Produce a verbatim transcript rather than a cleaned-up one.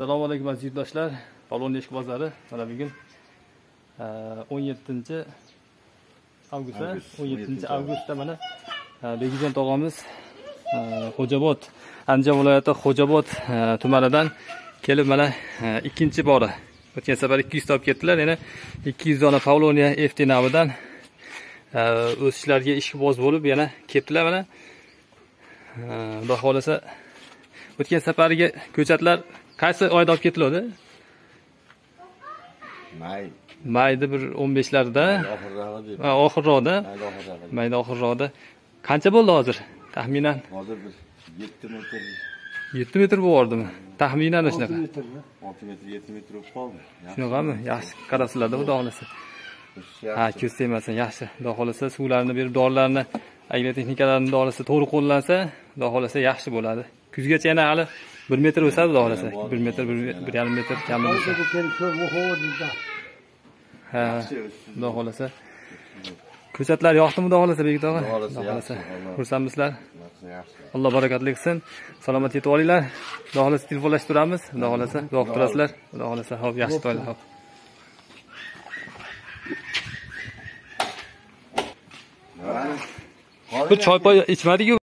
Assalomu alaykum aziz yurtdoshlar. Polvon Eshik bozori. Mana bugun o'n yettinchi avgust, o'n yettinchi avgustda mana Begijon tog'amiz Xo'jobod, Andijon viloyati Xo'jobod tumanidan kelib mana ikkinchi bora. O'tgan safar ikki yuz topib ketdilar. Yana ikki yuz dona Pavlonia F T navidan o'sishlarga ishqiboz bo'lib yana keldilar mana. Xudo xolasa o'tgan safariga ko'chatlar qaysi oyda olib ketiladi? May. Mayda bir o'n beshlarda. Ha, oxirroqda. Mayda oxirroqda. Qancha bo'ldi hozir? Taxminan. Hozir bir yetti metr. yetti metr bo'ldimi? Taxminan shunaqa. olti metr, yetti metr bo'lib qoldi. Shunaqami? Yaxshi qarasizlarda, xudo xolasa. Ha, ko'z tegmasin, yaxshi. Xudo xolasa suvlarni berib, dorilarni, agrotexnikalarni dorisi to'g'ri qo'llansa, xudo xolasa yaxshi bo'ladi. Kuzgacha yana hali bir metr o'sadi, xudo xolasa. bir metr, bir yarim metr kami bo'lsa. Ha, xudo xolasa. Ko'chatlar yoqdimi, xudo xolasa, Begit og'a? Xudo xolasa. Xursandmisizlar? Alloh barakatli qilsin. Salomat yetib olinglar. Xudo xolasa telefonlashib turamiz. Xudo xolasa duo qilib turasizlar. Xudo xolasa, xo'p, yaxshi to'ylar, xo'p. Bu choy poy ichmadik-ku.